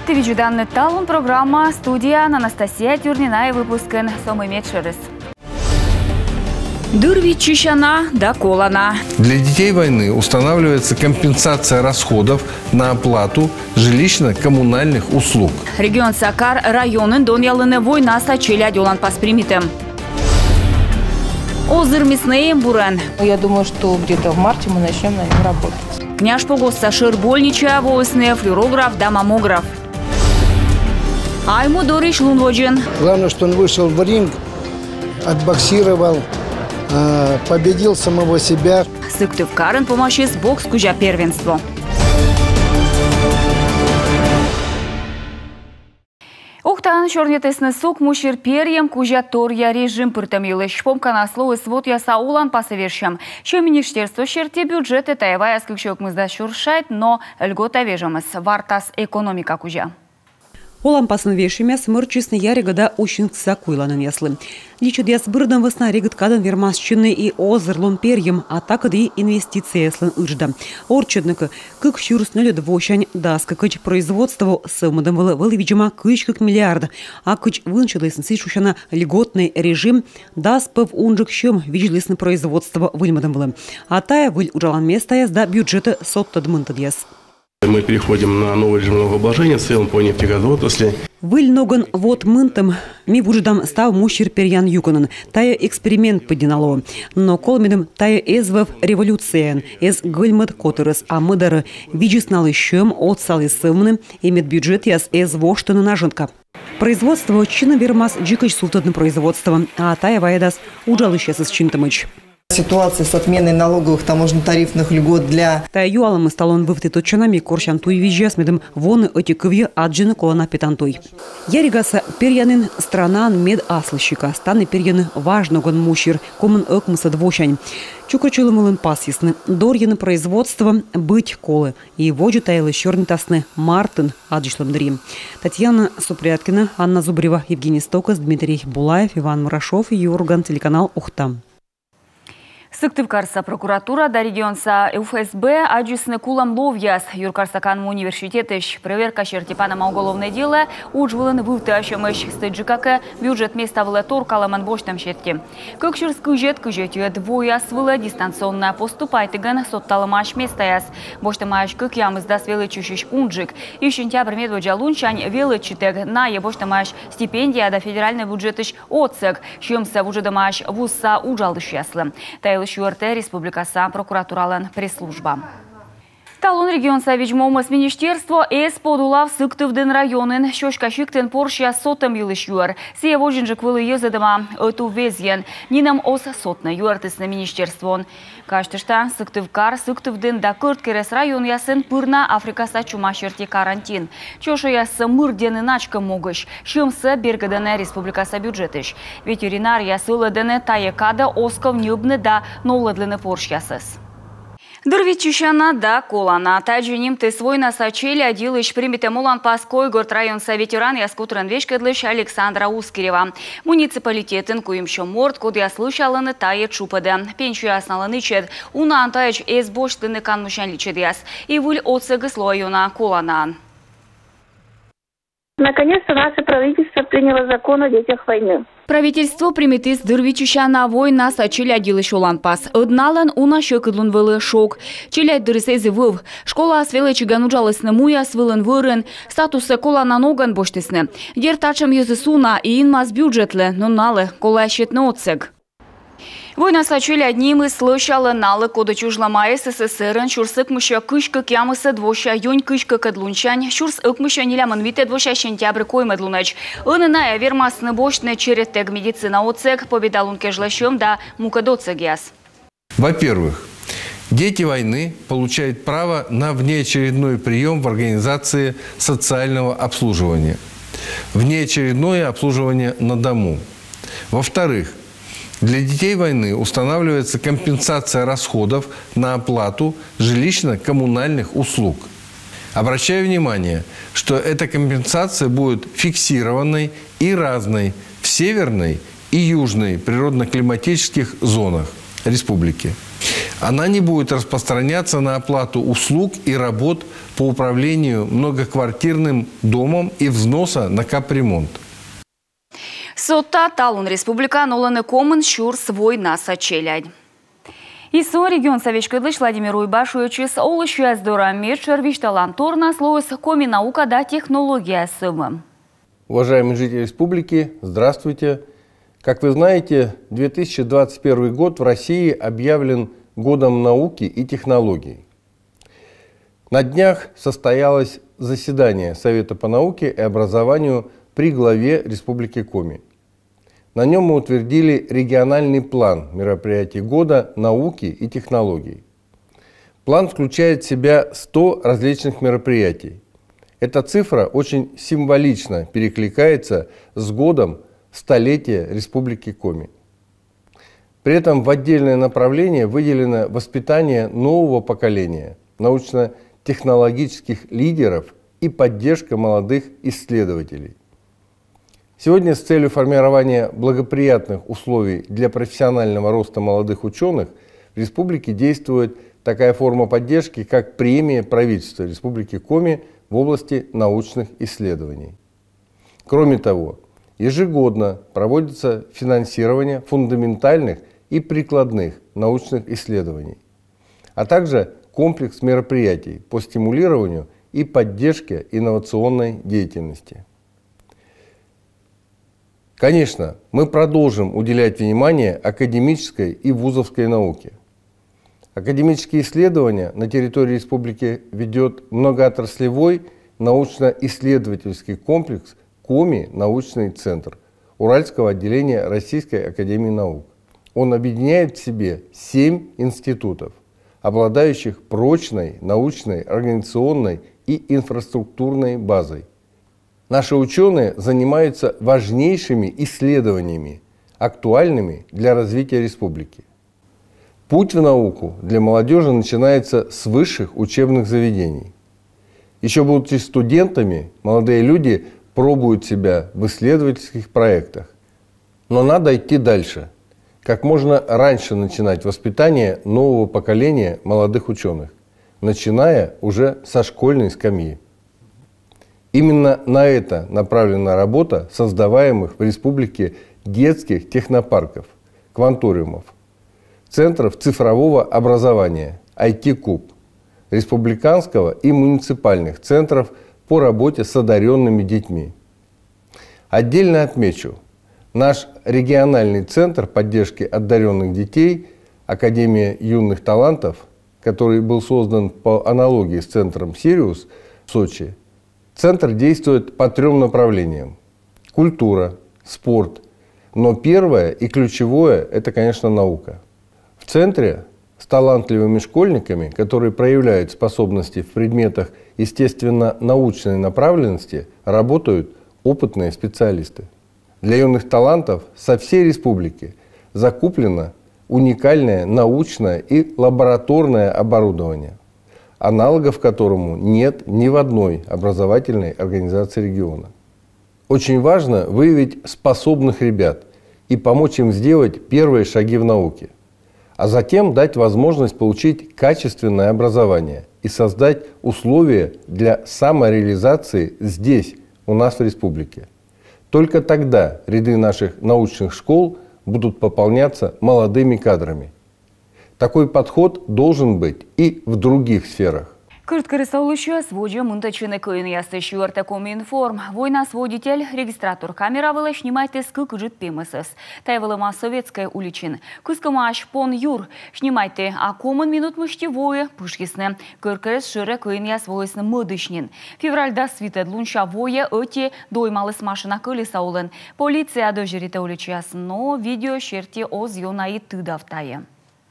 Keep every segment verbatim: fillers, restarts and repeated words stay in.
Телевизионный талон программа «Студия» Анастасия Тюрнина и выпускан «Сомы Медшерес». Дырви чищана да колана. Для детей войны устанавливается компенсация расходов на оплату жилищно-коммунальных услуг. Регион Сакар районын Доньялыны война сачеля дёлан паспримитем. Озыр мясные бурен. Я думаю, что где-то в марте мы начнем на нем работать. Княж Погоста Ширбольнича, воосные флюорограф да маммограф. Айму Дориш Лунводжин. Главное, что он вышел в ринг, отбоксировал, победил самого себя. Сыктыв Карен помощи с бокс кужа первенство. Ухтан шорнетесны сук мушир перьем кужа торья режим пыртамилы. Шпомка на слово свод я саулан по совершам. Что министерство шерти бюджеты таевая сколько мы сда шуршает, но льгота вежамас. Вартас экономика кужа. Олам пасын вешиме смырчисны яригада ущинг сакуйланын яслы. Личит яс бырдан весна ригат кадан вермасчины и озерлон перьем, а так и инвестиции яслын ыржда. Орчедныка, как щурснули двощань даска, кыч производство сымадам было видимо кыч как миллиард, а кыч вынчилысын сишущана льготный режим дас пыв унжик щем виджлисны производство выльмадам было. А тая выль ужалан места язда бюджета сотта дмынтад яс. Мы переходим на новый режим налогообложения в целом по нефтегазовой отрасли. Выль ноган вот мынтам ми вуждам став мущир перьян юконан. Тая эксперимент подинало. Но колмидам тая эзвав революция. Эз гыльмат которыс а мыдары виджис налыщем от салы сымны имет бюджет яс эз воштаны наженка. Производство чина вермас джикач султадным производством, а тая ваедас уджалыща с чинтамыч. Ситуация с отменой налоговых таможенно-тарифных льгот для... Та юалам сталон вывты точанами корчантуй визжа с медом воны отиковье аджины колона питантуй. Яригаса перьянин страна мед аслыщика, станы перьяны важногон мущир, комын окмыса двощань. Чукрачулымылын пасисны, дорьяны производство быть колы. И воджу таялы щернитасны Мартын аджишлым дрим. Татьяна Супряткина, Анна Зубрева, Евгений Стокас, Дмитрий Булаев, Иван Мурашов и Юрган, телеканал Ухтам. Сыктывкарса прокуратура да регионса ФСБ аджисны кулам ловьяс. Юркарсакан университетыш проверка чертипана уголовное дело уджвылын вывтащамыш стыджикака бюджет места в летор каламан боштам щетки. Как шурскыжет кыжетю двоя свыла дистанционно поступайтыган сотталымаш местаяс. Боштамаш как ямыз да свелы чущищ унджик. И сентябрь медводжа лунчань велы читег на ебоштамаш стипендия да федеральный бюджетыш отсек. Щемса вужедамаш вусса уджалдыш яслы. Шуарте республикаса прокуратуралан пресс-служба. Талон регион совечмомас министерство эс подулав Сыктывден районын шошкашиктен поршия сотам юлыш юар. Сия вожинжик вылы езадама эту везен. Нинам ос сотна юартыс на министерствон. Каштышта Сыктывкар Сыктывден да Кырткерес район ясын пырна Африкаса чумашерти карантин. Чоша ясы мырдены начка могыш. Шымсы бергадене республикаса бюджетыш. Ветеринар ясыладене таекада осков нюбны да ноуладлены поршиясыз. Дырвичищана да колана. Таджиним ты свой насачели одилыш примите мулан паской город район ветеран яскутран вешкадлыш Александра Ускирева. Муниципалитетен куимшо морд, куда я слышала на тае чупада. Пенчу яснала нычет. Уна антаеч эс боштыны канмушан личет яс. И вуль отсыгы слоюна колана. Наконец-то наше правительство приняло закон о детях войны. Правительство примет из дырвичища на война сачили одилыш уланпас. Одналан уна щекыдлун вылы шок. Челять дырысезы выв. Школа свела чигануджалась на муя свылын вырын. Статусы кола на ноган боштысны. Дер тачам езысуна и инмаз бюджетле, но налы кола щетны отсег. Война сачили одним из слышала налы кода чужлама СССР, шурс ыкмыша кышка кямыса двоща юнь кышка кадлунчань, шурс ыкмыша нелямын вите двоща сентябрь коймадлунач. Инная вермасны бошны черетег медицина отсек победалун кежлащем да мукадоцегяс. Во-первых, дети войны получают право на внеочередной прием в организации социального обслуживания. Внеочередное обслуживание на дому. Во-вторых, для детей войны устанавливается компенсация расходов на оплату жилищно-коммунальных услуг. Обращаю внимание, что эта компенсация будет фиксированной и разной в северной и южной природно-климатических зонах республики. Она не будет распространяться на оплату услуг и работ по управлению многоквартирным домом и взноса на капремонт. Сотта талун республикан оланы комын шур свой наса челядь. ИСО регион Советскойлыш Владимир Уйбашевич олыш яздора мечер вишталан торна слоус коми наука да технология сымы. Уважаемые жители республики, здравствуйте. Как вы знаете, две тысячи двадцать первый год в России объявлен годом науки и технологий. На днях состоялось заседание Совета по науке и образованию при главе Республики Коми. На нем мы утвердили региональный план мероприятий года науки и технологий. План включает в себя сто различных мероприятий. Эта цифра очень символично перекликается с годом столетия Республики Коми. При этом в отдельное направление выделено воспитание нового поколения научно-технологических лидеров и поддержка молодых исследователей. Сегодня с целью формирования благоприятных условий для профессионального роста молодых ученых в республике действует такая форма поддержки, как премия правительства Республики Коми в области научных исследований. Кроме того, ежегодно проводится финансирование фундаментальных и прикладных научных исследований, а также комплекс мероприятий по стимулированию и поддержке инновационной деятельности. Конечно, мы продолжим уделять внимание академической и вузовской науке. Академические исследования на территории республики ведет многоотраслевой научно-исследовательский комплекс Коми научный центр Уральского отделения Российской академии наук. Он объединяет в себе семь институтов, обладающих прочной научной, организационной и инфраструктурной базой. Наши ученые занимаются важнейшими исследованиями, актуальными для развития республики. Путь в науку для молодежи начинается с высших учебных заведений. Еще будучи студентами, молодые люди пробуют себя в исследовательских проектах. Но надо идти дальше. Как можно раньше начинать воспитание нового поколения молодых ученых, начиная уже со школьной скамьи. Именно на это направлена работа создаваемых в республике детских технопарков, кванториумов, центров цифрового образования, ай ти-куб, республиканского и муниципальных центров по работе с одаренными детьми. Отдельно отмечу, наш региональный центр поддержки одаренных детей Академия юных талантов, который был создан по аналогии с центром «Сириус» в Сочи. Центр действует по трем направлениям – культура, спорт, но первое и ключевое – это, конечно, наука. В центре с талантливыми школьниками, которые проявляют способности в предметах естественно-научной направленности, работают опытные специалисты. Для юных талантов со всей республики закуплено уникальное научное и лабораторное оборудование, аналогов которому нет ни в одной образовательной организации региона. Очень важно выявить способных ребят и помочь им сделать первые шаги в науке, а затем дать возможность получить качественное образование и создать условия для самореализации здесь, у нас в республике. Только тогда ряды наших научных школ будут пополняться молодыми кадрами. Такой подход должен быть и в других сферах. Кырткары саулышы своджа мынтачыны кыйын ясты шуарта Коминформ. Война сводитель регистратор камера вылы снимайте скык жит пемысыз. Тайвылыма советская уличин. Кыскама пон юр. Снимайте, а комын минут мыштевое пышкисны. Кыркары шыры кыйын яс войсны мыдышнин. Февральда свитед лунша вое öте доймалыс машина кыли саулын. Полиция дожирита уличас, но видео шерти оз юнаи тыдавтае.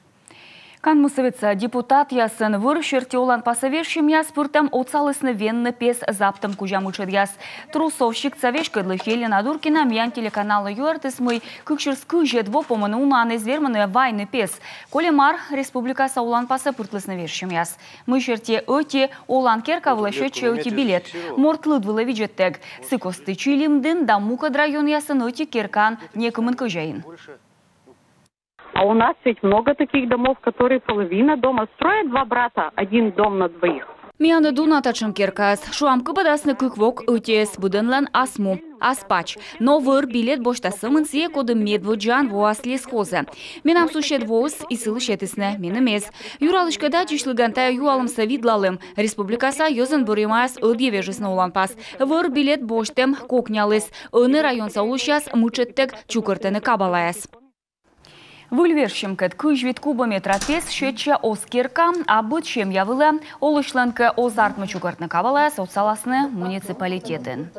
Кан мусовица депутат ясын выр шерте олан пасавешим яс пыртам оцалысны венны пес заптам кужамучыд яс. Трусовщик цавешкадлы Елена Дуркина мьян телеканалы юартыс мы кыкшырскы жедво помыны унан изверманы вайны пес. Колемар республика саулан паса пыртлысны вершим яс. Мы шерте öте олан керка влашече öте билет. Мортлыд вылы виджеттег. Сыкосты чилимдын да мукад район ясын öте керкан некымын кыжайын. А у нас ведь много таких домов, которые половина дома строят два брата, один дом на двоих. Мияны дуна тачым керкас. Шуамкы бадасны кыквок өтес будынлан асму. Аспач. Новыр билет боштасымын сие коды медводжан воас лесхоза. Менам сушет воз и сылы шетісні менімез. Юралышкада жишлыгантай юалымса видлалым. Республикаса йозын бұримас өдевежісні улан пас. Выр билет боштем кокнялыс. Өны район саулышас мычеттік чукыртыны кабалаяс. Выльвершим кет кыжвит кубами трапез шетче оскерка, а бытчем явылы олышланка озартмы чукартны кабалая соцаласны муниципалитеты.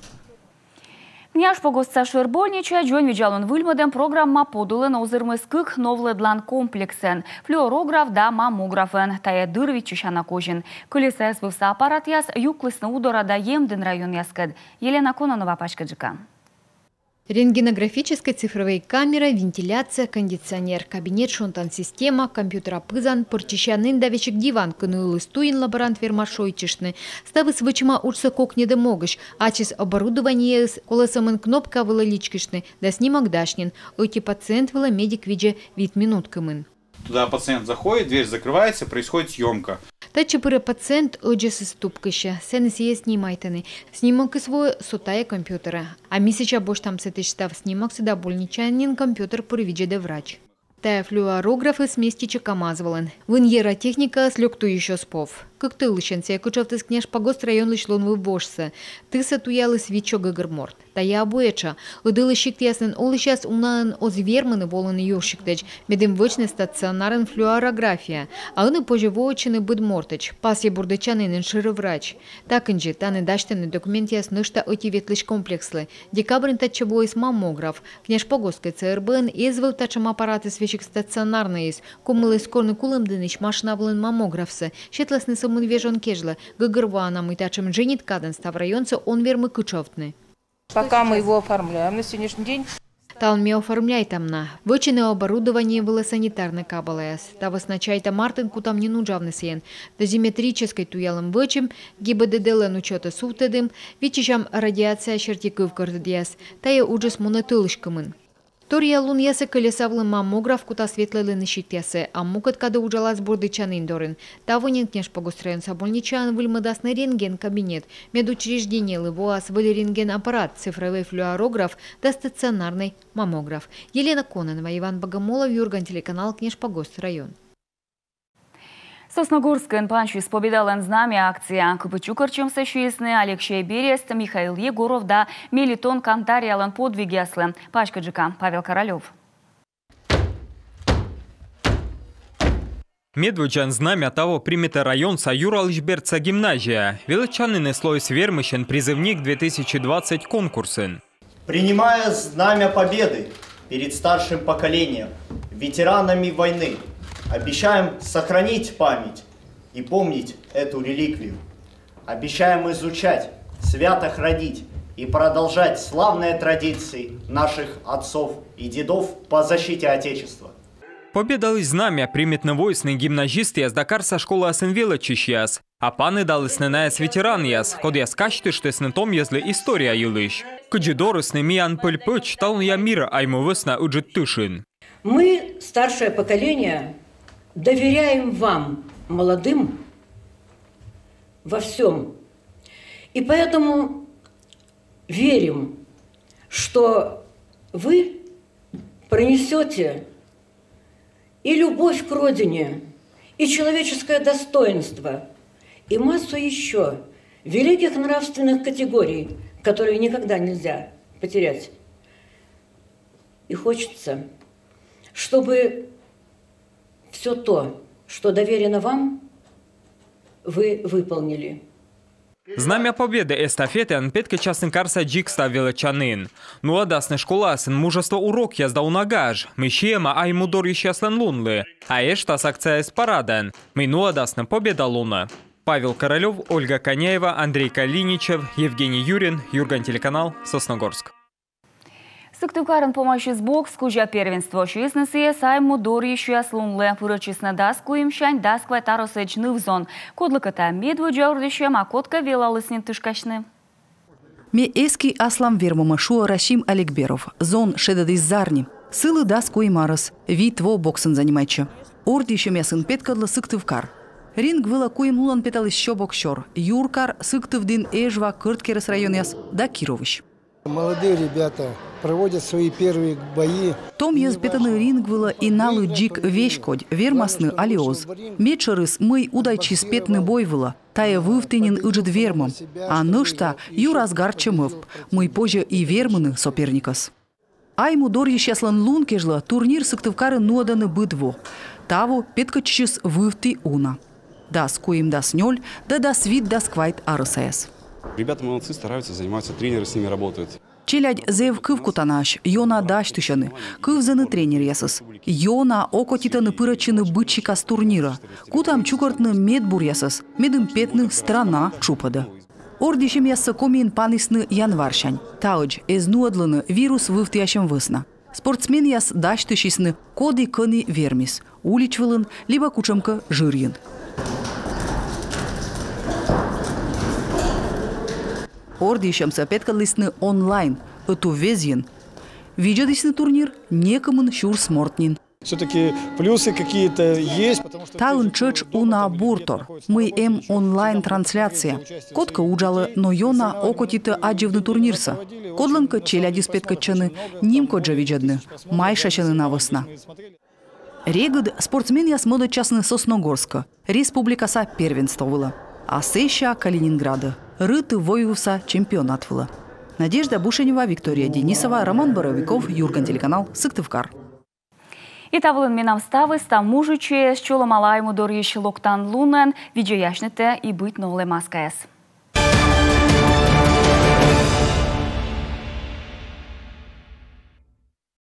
Княж погостца Шербольнича Джон Виджалон выльмадем программа подулы на озырмыскых новледлан комплексен, флюорограф да маммографен, тая дырвит чущана кожин. Колесес вывса аппарат яс юклысны удора да емден район яскад. Елена Кононова пачкаджика. Рентгенографическая цифровая камера, вентиляция, кондиционер, кабинет, шонтан-система, компьютера пызан, порчищанын давечек диван, кынуылы стуин лаборант вермашойчишны, ставы свычма учса кокне да могыш, ачис оборудование с колосамын кнопка вылы личкишны, да снимок дашнин, ойти пациент вылы медик виде вид минуткамын. Туда пациент заходит, дверь закрывается, происходит съемка. Тачепыры пациент оджесы ступкыща, сены сие снимайтаны. Снимок свой сотая компьютера. А месяча бош там сетыштав снимок сюда больничанин компьютер пырвиджеде врач. Тая флюорографы с местича камазвален. Выньера техника слёгту еще спов. Как ты лыченция, кучавтыс княж погост район лышлон выбошся. Ты сатуялы свечо гагерморт. Тая обоеча. Удылы щик ясен олыщас умнан озверманы воланы ёвщиктеч. Медем вочны стационарен флюорография. А уны позже воочины быдмортеч. Пасе бурдычанын ширы врач. Так инжи, таны даштаны документ яс нышта оти ветлыш комплекслы. Декабрин тачебоис маммограф. Княж погосткой ЦРБН езвыл тачем аппараты свечек стационарные есть. Кумылы скорны кулым дыныч машинавлын маммографсы. Щетласны самын вежон кежла. Гагырванам и тачем женит каден став районца он вермы кучовтны. Пока мы его оформляем на сегодняшний день. Талме оформляй там на. Вычины оборудование было санитарный кабалаяс. Та восначайта Мартин кутам не нужавны сен. Дозиметрической туялым вычим, ГИБДДЛ учета суфтедым, вичишам радиация чертиков гордияс. Тая уджес монотылышкамын. Тория лун ясы колесавлы маммограф кута светлылы нышит ясы, а мукат када уджалас бурдычанын дорын. Тавонен княж погустроен собольничан выльмадасный рентген кабинет, медучреждение лывоас выль рентген аппарат, цифровой флюорограф да стационарный маммограф. Елена Кононова, Иван Богомолов, Юрган, телеканал Княж Погост район. Сосногорская панчу исповедала знамя акция. Купычукарчем сочувствны Алексей Берест, Михаил Егоров да Мелитон Кантариалан подвиги яслы. Пачка Джика, Павел Королев. Медводжан знамя того примета район Юралышберца гимназия. Величанный слой свермыщен призывник две тысячи двадцать конкурсен. Принимая знамя победы перед старшим поколением, ветеранами войны, обещаем сохранить память и помнить эту реликвию. Обещаем изучать, свято хранить и продолжать славные традиции наших отцов и дедов по защите Отечества. Победалось знамя приметно войсны гимназисты из Дакарса школы Асенвелычищас, а паны далысныная с ветеран яс, код я скачты, что с нетом если история елыш. Каджидорысны миян пыльпыч, тал я мира айму весна уджит тышин. Мы, старшее поколение, доверяем вам, молодым, во всем. И поэтому верим, что вы пронесете и любовь к родине, и человеческое достоинство, и массу еще великих нравственных категорий, которые никогда нельзя потерять. И хочется, чтобы все то, что доверено вам, вы выполнили. Знамя победы эстафеты анпетка частный карса джикста величанин. Ну а дасна школа сын мужество урок я сдал нагаж. Мы щема аймудор еще слен лунлы. А эшта с акция с параден. Мы ну а дасна победа луна. Павел Королев, Ольга Коняева, Андрей Калиничев, Евгений Юрин, Юрган, телеканал Сосногорск. Сыктывкарын помощи сбок скужа первенство шестнадцати сайму дор еще яслунлы. Пырычисна даску имшань дасква таросечны в зон. Кодлыката медводжа урдышем, а котка велалыснен тышкашны. Ме эски аслам вермама шуа Рашим Аликберов. Зон шедадыз зарни. Сылы да скуймарыс, витво боксын занимайчы. Орди еще мясын петкадлы Сыктывкар. Ринг выло куем лулан петал еще боксер. Юркар, Сыктывдин, Эжва, Кырткерес районяс, да Кировыч. Молодые ребята проводят свои первые бои. Том ез петаны ринг выло и налу джик вещкодь, вермасны алиоз. Мечерыс мы удайчи спетны бой выло, тая вывтынин ыджит вермом. А нышта юразгар чемыв, мы позже и верманы соперникас. Айму дор ещеслан лун кежла турнир Сыктывкары нуаданы быдво. Таву петкаччис вывты уна. Да скуим да снёль, да да свит да сквайт арысаяс. Ребята молодцы, стараются, занимаются, тренеры с ними работают. Челядь зев кыв кутанаш, йона даш тышаны, кыв заны тренер ясас. Йона окотитаны пырачыны бытчика с турнира. Кутам чукартны медбур ясас, медым петны страна чупада. Ордищем ясса комин панисны январшань. Таудж, эз нуадланы вирус вывтящем высна. Спортсмен яс даш тышисны коды кыны вермис. Уличвылын, либо кучамка жирьин. Ордищемся петкалысны онлайн, эту везен. Виджадысны турнир некомын щур смортнин. Все-таки плюсы какие-то есть, потому что... Таун чеч уна буртор. Мы эм онлайн-трансляция. Котка уджалы, но йона окотиты адживны турнирса. Кодланка челяди спеткачаны, нимко джавиджадны. Майшачаны навысна. Регод спортсмен ясмода частны Сосногорска. Республикаса первенствовала. А сеща Калининграда. Рыты воюса чемпионат вла. Надежда Бушенева, Виктория Денисова, Роман Боровиков, Юрган, телеканал Сыктывкар. И тавлын менам ставы, став мужиче, с чолом алайму дор ещё локтан лунен, видеояшнете и быть новле маскаес.